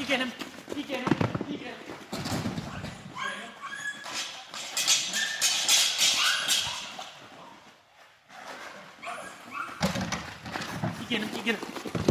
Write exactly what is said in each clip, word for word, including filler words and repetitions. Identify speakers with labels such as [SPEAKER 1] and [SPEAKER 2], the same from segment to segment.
[SPEAKER 1] Igennem. Igennem. Igennem. Igennem. Igennem.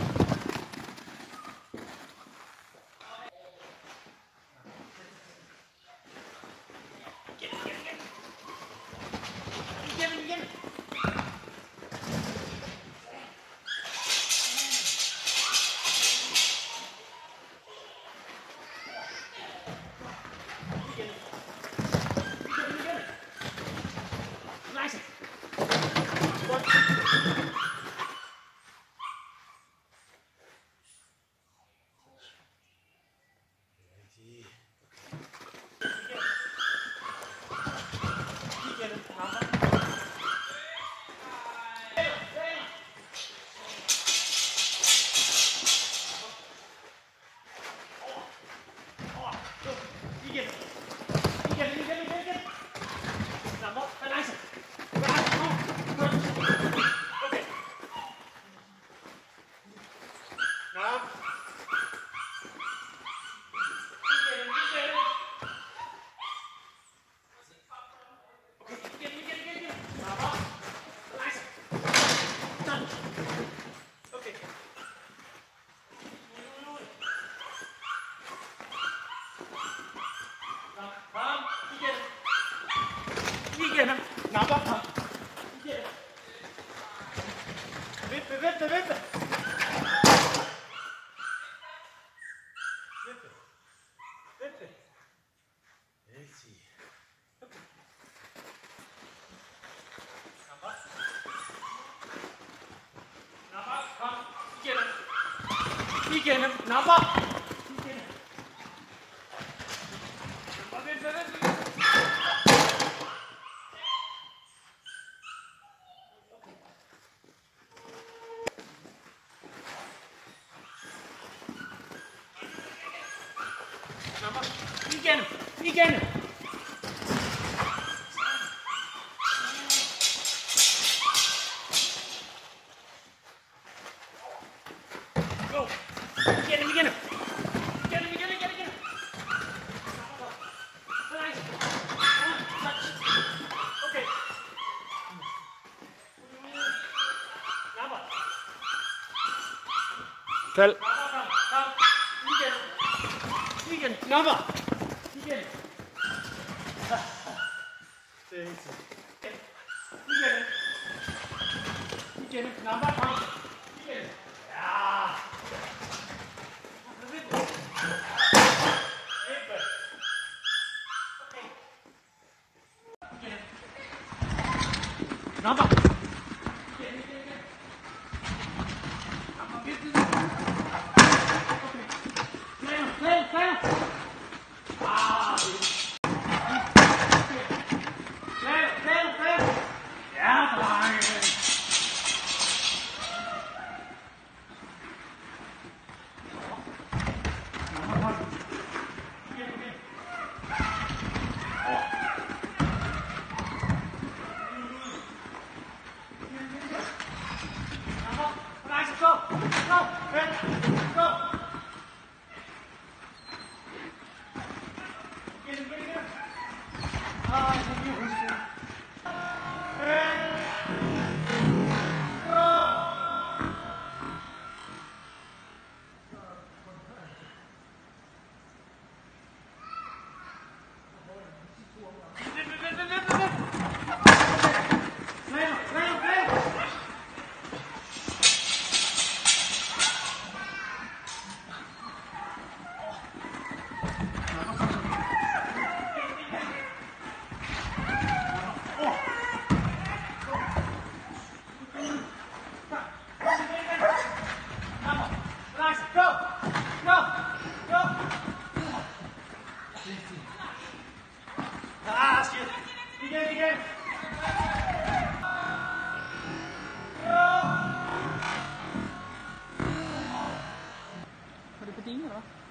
[SPEAKER 1] Igennem. Nap op ham. Igennem. Vippe, vippe, vippe. Vippe. Vippe. Rigtig. Okay. Nap op. Nap op. Kom. Igennem. Igennem. Nap op. Igennem. Vippe, vippe. Igennem, igennem. Go. Igennem, igennem. Igennem, igennem, igennem, igennem. Okay. Napper.
[SPEAKER 2] Kald.
[SPEAKER 1] Napper, kom, kom. Igennem. Igennem, napper. Igen. Det er helt sikkert. Igen. Igen. Napper, kom. Igen. Ja. Vippe. Vippe. Okay. Igen. Napper. Igen, igen, igen. Napper, vippe. Okay. Træner, træner, træner. Ah, shit. Igen, igen.
[SPEAKER 3] Var det på dine, eller hvad?